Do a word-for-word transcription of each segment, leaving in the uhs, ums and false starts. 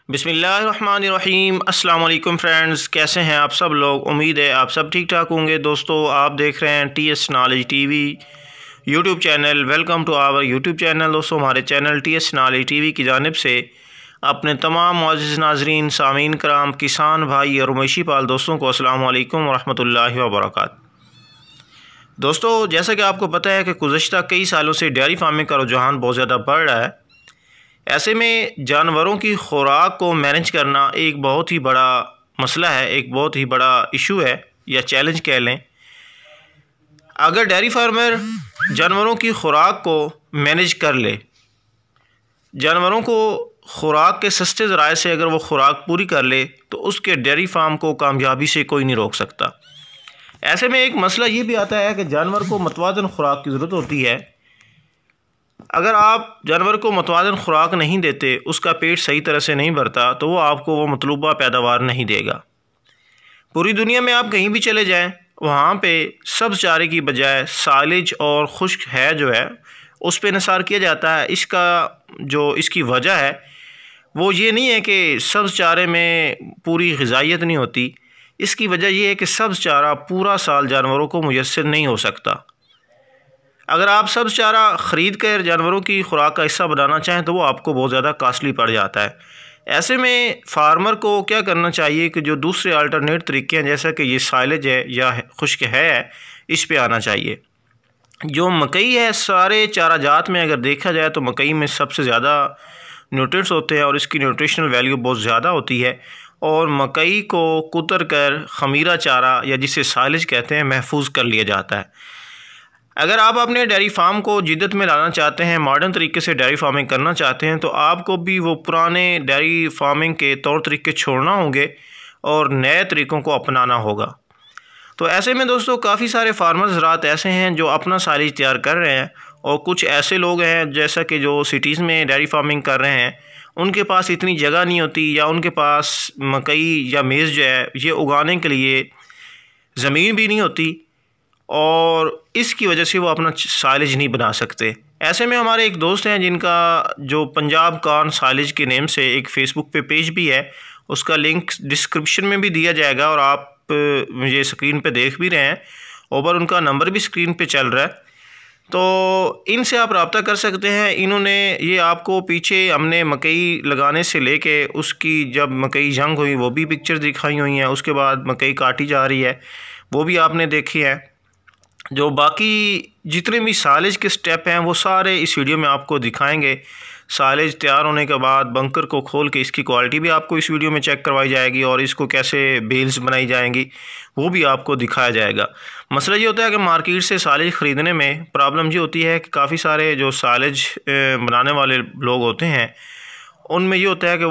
बिस्मिल्लाहिर्रहमानिर्रहीम। अस्सलाम वालेकुम फ्रेंड्स, कैसे हैं आप सब लोग। उम्मीद है आप सब ठीक ठाक होंगे। दोस्तों, आप देख रहे हैं T S knowledge TV YouTube channel. Welcome to our YouTube channel. दोस्तों, हमारे channel T S knowledge TV की जानिब से अपने तमाम मुअज़्ज़िज़ नाज़रीन, सामीन कराम, किसान भाई और मवेशी पाल दोस्तों को अस्सलाम वालेकुम वरहमतुल्लाहि वबरकातुहू। दोस्तों, जैसा कि आपको पता है कि गुज़श्ता कई सालों से डेयरी फार्मिंग का रुझान बहुत ज़्यादा बढ़ रहा है। ऐसे में जानवरों की खुराक को मैनेज करना एक बहुत ही बड़ा मसला है, एक बहुत ही बड़ा इशू है या चैलेंज कह लें। अगर डेयरी फार्मर जानवरों की खुराक को मैनेज कर ले, जानवरों को खुराक के सस्ते ज़राए से अगर वो खुराक पूरी कर ले, तो उसके डेयरी फार्म को कामयाबी से कोई नहीं रोक सकता। ऐसे में एक मसला ये भी आता है कि जानवर को मतवाज़न खुराक की ज़रूरत होती है। अगर आप जानवर को मतवाज़न खुराक नहीं देते, उसका पेट सही तरह से नहीं भरता, तो वो आपको वो मतलूबा पैदावार नहीं देगा। पूरी दुनिया में आप कहीं भी चले जाएं, वहाँ पे सब्ज़ चारे की बजाय साइलेज और खुश्क है जो है उस पर निसार किया जाता है। इसका जो इसकी वजह है वो ये नहीं है कि सब्ज़ चारे में पूरी ग़िज़ाइयत नहीं होती। इसकी वजह यह है कि सब्ज़ चारा पूरा साल जानवरों को मुयस्सर नहीं हो सकता। अगर आप सब्ज़ चारा ख़रीद कर जानवरों की खुराक का हिस्सा बनाना चाहें तो वो आपको बहुत ज़्यादा कास्टली पड़ जाता है। ऐसे में फार्मर को क्या करना चाहिए कि जो दूसरे अल्टरनेट तरीके हैं, जैसा कि ये साइलेज है या खुश्क है, इस पे आना चाहिए। जो मकई है, सारे चारा जात में अगर देखा जाए तो मकई में सबसे ज़्यादा न्यूट्रिएंट्स होते हैं और इसकी न्यूट्रिशनल वैल्यू बहुत ज़्यादा होती है। और मकई को कुतर कर खमीरा चारा या जिसे साइलेज कहते हैं महफूज कर लिया जाता है। अगर आप अपने डेयरी फार्म को जिद्दत में लाना चाहते हैं, मॉडर्न तरीके से डेयरी फार्मिंग करना चाहते हैं, तो आपको भी वो पुराने डेयरी फार्मिंग के तौर तरीके छोड़ना होंगे और नए तरीक़ों को अपनाना होगा। तो ऐसे में दोस्तों, काफ़ी सारे फार्मर्स हज़रात ऐसे हैं जो अपना साइलेज तैयार कर रहे हैं, और कुछ ऐसे लोग हैं जैसा कि जो सिटीज़ में डेयरी फार्मिंग कर रहे हैं, उनके पास इतनी जगह नहीं होती या उनके पास मकई या मेज़ जो है ये उगाने के लिए ज़मीन भी नहीं होती, और इसकी वजह से वो अपना साइलेज नहीं बना सकते। ऐसे में हमारे एक दोस्त हैं जिनका जो पंजाब कॉर्न साइलेज के नेम से एक फ़ेसबुक पे पेज भी है, उसका लिंक डिस्क्रिप्शन में भी दिया जाएगा और आप मुझे स्क्रीन पे देख भी रहे हैं, ऊपर उनका नंबर भी स्क्रीन पे चल रहा है, तो इनसे आप रब्ता कर सकते हैं। इन्होंने ये आपको पीछे हमने मकई लगाने से लेके उसकी जब मकई जंग हुई वो भी पिक्चर दिखाई हुई हैं, उसके बाद मकई काटी जा रही है वो भी आपने देखी है। जो बाकी जितने भी साइलेज के स्टेप हैं वो सारे इस वीडियो में आपको दिखाएंगे। साइलेज तैयार होने के बाद बंकर को खोल के इसकी क्वालिटी भी आपको इस वीडियो में चेक करवाई जाएगी, और इसको कैसे बेल्स बनाई जाएंगी वो भी आपको दिखाया जाएगा। मसला ये होता है कि मार्केट से साइलेज ख़रीदने में प्रॉब्लम ये होती है कि काफ़ी सारे जो साइलेज बनाने वाले लोग होते हैं उनमें ये होता है कि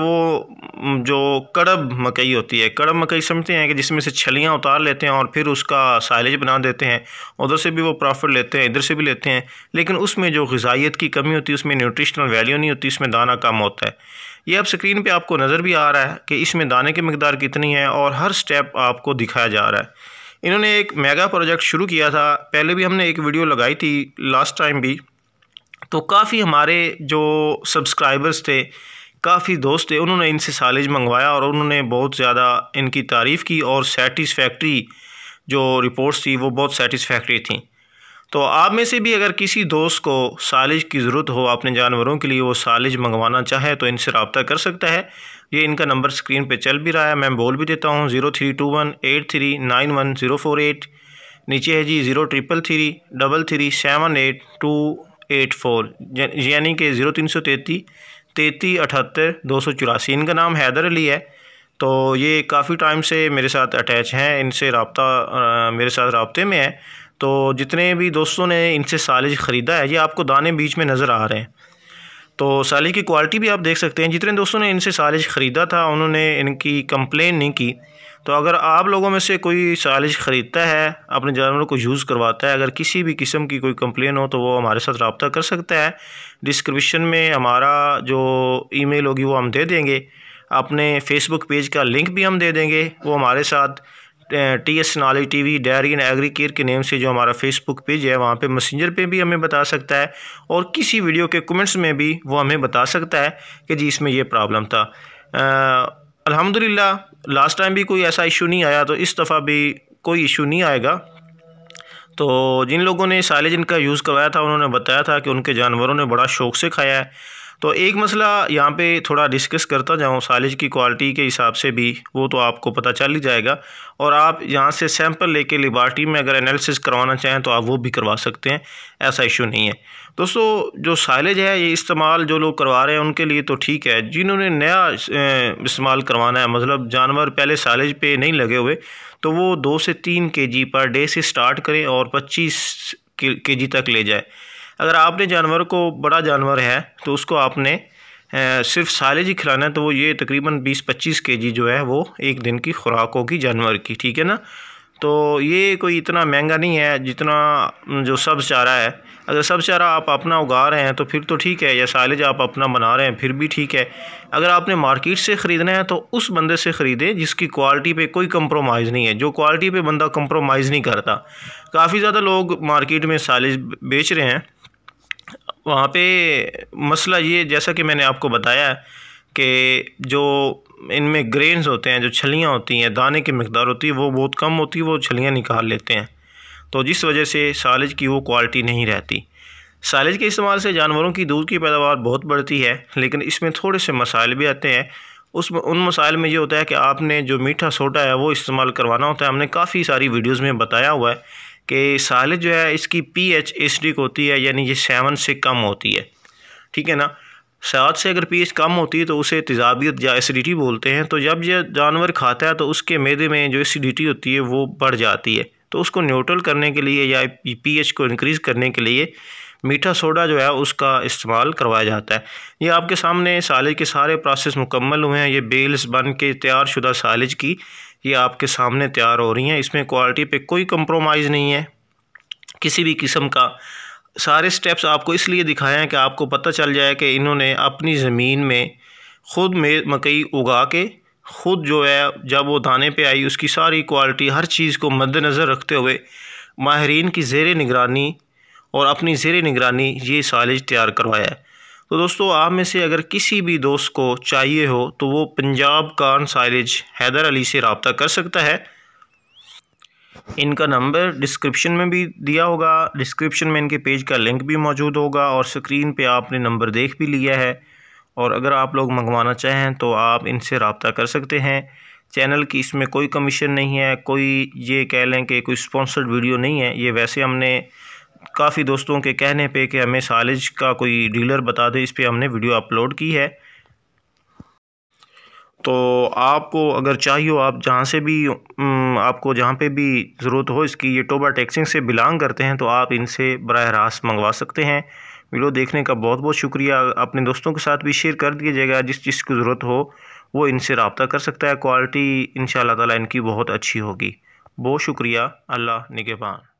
वो जो कड़ब मकई होती है, कड़ब मकई समझते हैं कि जिसमें से छलियाँ उतार लेते हैं और फिर उसका साइलेज बना देते हैं। उधर से भी वो प्रॉफिट लेते हैं, इधर से भी लेते हैं, लेकिन उसमें जो ग़िज़ाइयत की कमी होती है, उसमें न्यूट्रिशनल वैल्यू नहीं होती, इसमें दाना कम होता है। ये अब स्क्रीन पे आपको नज़र भी आ रहा है कि इसमें दाने की मकदार कितनी है और हर स्टेप आपको दिखाया जा रहा है। इन्होंने एक मेगा प्रोजेक्ट शुरू किया था, पहले भी हमने एक वीडियो लगाई थी लास्ट टाइम भी, तो काफ़ी हमारे जो सब्सक्राइबर्स थे, काफ़ी दोस्त थे, उन्होंने इनसे साइलेज मंगवाया और उन्होंने बहुत ज़्यादा इनकी तारीफ़ की और सेटिस्फैक्ट्री जो रिपोर्ट्स थी वो बहुत सेटिस्फैक्ट्री थी। तो आप में से भी अगर किसी दोस्त को साइलेज की ज़रूरत हो अपने जानवरों के लिए, वो साइलेज मंगवाना चाहे तो इनसे रब्ता कर सकता है। ये इनका नंबर स्क्रीन पे चल भी रहा है, मैं बोल भी देता हूँ, zero three two one eight three nine one zero four eight. नीचे है जी zero triple three double three seven eight two eight four, यानी कि ज़ीरो तीन सौ तैंतीस तैंतीस अठहत्तर दो सौ चौरासी। इनका नाम हैदर अली है, तो ये काफ़ी टाइम से मेरे साथ अटैच हैं, इनसे रब्ता मेरे साथ रब्ते में है। तो जितने भी दोस्तों ने इनसे साइलेज ख़रीदा है, ये आपको दाने बीच में नज़र आ रहे हैं, तो साइलेज की क्वालिटी भी आप देख सकते हैं। जितने दोस्तों ने इनसे साइलेज ख़रीदा था उन्होंने इनकी कंप्लेन नहीं की। तो अगर आप लोगों में से कोई साइलेज ख़रीदता है, अपने जानवरों को यूज़ करवाता है, अगर किसी भी किस्म की कोई कंप्लेन हो तो वो हमारे साथ रब्ता कर सकता है। डिस्क्रिप्शन में हमारा जो ईमेल होगी वो हम दे देंगे, अपने फेसबुक पेज का लिंक भी हम दे देंगे। वो हमारे साथ T S knowledge TV dairy and agri care के नेम से जो हमारा फेसबुक पेज है वहाँ पे मैसेंजर पे भी हमें बता सकता है, और किसी वीडियो के कमेंट्स में भी वो हमें बता सकता है कि जी इसमें ये प्रॉब्लम था। अल्हम्दुलिल्लाह लास्ट टाइम भी कोई ऐसा इशू नहीं आया, तो इस दफ़ा भी कोई इशू नहीं आएगा। तो जिन लोगों ने साइलेज इनका यूज़ करवाया था उन्होंने बताया था कि उनके जानवरों ने बड़ा शौक़ से खाया है। तो एक मसला यहाँ पे थोड़ा डिस्कस करता जाऊँ साइलेज की क्वालिटी के हिसाब से भी, वो तो आपको पता चल ही जाएगा। और आप यहाँ से सैंपल लेके लेबॉरेटरी में अगर एनालिसिस करवाना चाहें तो आप वो भी करवा सकते हैं, ऐसा इशू नहीं है। दोस्तों जो साइलेज है ये इस्तेमाल जो लोग करवा रहे हैं उनके लिए तो ठीक है। जिन्होंने नया इस्तेमाल करवाना है, मतलब जानवर पहले साइलेज पे नहीं लगे हुए, तो वो दो से तीन के जी पर डे से स्टार्ट करें और पच्चीस के जी तक ले जाए। अगर आपने जानवर को, बड़ा जानवर है तो उसको आपने ए, सिर्फ साइलेज ही खिलाना है, तो वो ये तकरीबन बीस पच्चीस के जी जो है वो एक दिन की खुराक होगी जानवर की, ठीक है ना। तो ये कोई इतना महंगा नहीं है जितना जो सब चारा है। अगर सब चारा आप अपना उगा रहे हैं तो फिर तो ठीक है, या साइलेज आप अपना बना रहे हैं फिर भी ठीक है। अगर आपने मार्केट से ख़रीदना है तो उस बंदे से ख़रीदें जिसकी क्वालिटी पे कोई कंप्रोमाइज़ नहीं है, जो क्वालिटी पे बंदा कंप्रोमाइज़ नहीं करता। काफ़ी ज़्यादा लोग मार्केट में साइलेज बेच रहे हैं, वहाँ पे मसला ये, जैसा कि मैंने आपको बताया कि जो इनमें ग्रेन्स होते हैं, जो छलियाँ होती हैं, दाने की मकदार होती है वो बहुत कम होती है, वो छलियाँ निकाल लेते हैं, तो जिस वजह से साइलेज की वो क्वालिटी नहीं रहती। साइलेज के इस्तेमाल से जानवरों की दूध की पैदावार बहुत बढ़ती है, लेकिन इसमें थोड़े से मसाइल भी आते हैं। उस उन मसाइल में ये होता है कि आपने जो मीठा सोडा है वो इस्तेमाल करवाना होता है। हमने काफ़ी सारी वीडियोज़ में बताया हुआ है कि साइलेज जो है इसकी पीएच एसिडिक होती है, यानी ये सेवन से कम होती है, ठीक है ना। सात से अगर पीएच कम होती है तो उसे तेज़ाबियत या एसिडिटी बोलते हैं। तो जब यह जानवर खाता है तो उसके मैदे में जो एसिडिटी होती है वो बढ़ जाती है, तो उसको न्यूट्रल करने के लिए या पीएच को इंक्रीज़ करने के लिए मीठा सोडा जो है उसका इस्तेमाल करवाया जाता है। ये आपके सामने साइलेज के सारे प्रोसेस मुकम्मल हुए हैं। ये बेल्स बन के तैयार शुदा साइलेज की ये आपके सामने तैयार हो रही हैं। इसमें क्वालिटी पे कोई कंप्रोमाइज़ नहीं है किसी भी किस्म का। सारे स्टेप्स आपको इसलिए दिखाए हैं कि आपको पता चल जाए कि इन्होंने अपनी ज़मीन में ख़ुद में मकई उगा के ख़ुद जो है जब वो दाने पे आई उसकी सारी क्वालिटी हर चीज़ को मद्देनज़र रखते हुए माहिरीन की ज़ेर निगरानी और अपनी ज़ेर निगरानी ये साइलेज तैयार करवाया है। तो दोस्तों आप में से अगर किसी भी दोस्त को चाहिए हो तो वो पंजाब कार्न साइलेज हैदर अली से रब्ता कर सकता है। इनका नंबर डिस्क्रिप्शन में भी दिया होगा, डिस्क्रिप्शन में इनके पेज का लिंक भी मौजूद होगा और स्क्रीन पे आपने नंबर देख भी लिया है। और अगर आप लोग मंगवाना चाहें तो आप इनसे रब्ता कर सकते हैं। चैनल की इसमें कोई कमीशन नहीं है, कोई ये कह लें कि कोई स्पॉन्सर्ड वीडियो नहीं है। ये वैसे हमने काफ़ी दोस्तों के कहने पे कि हमें साइलेज का कोई डीलर बता दे, इस पर हमने वीडियो अपलोड की है। तो आपको अगर चाहिए हो, आप जहाँ से भी आपको जहाँ पे भी ज़रूरत हो इसकी, ये टोबा टेक्सिंग से बिलोंग करते हैं तो आप इनसे बराह रास्त मंगवा सकते हैं। वीडियो देखने का बहुत बहुत शुक्रिया। अपने दोस्तों के साथ भी शेयर कर दीजिएगा, जिस चीज़ की ज़रूरत हो वो इनसे रब्ता कर सकता है। क्वालिटी इंशाअल्लाह ताला इनकी बहुत अच्छी होगी। बहुत शुक्रिया। अल्लाह निगहबान।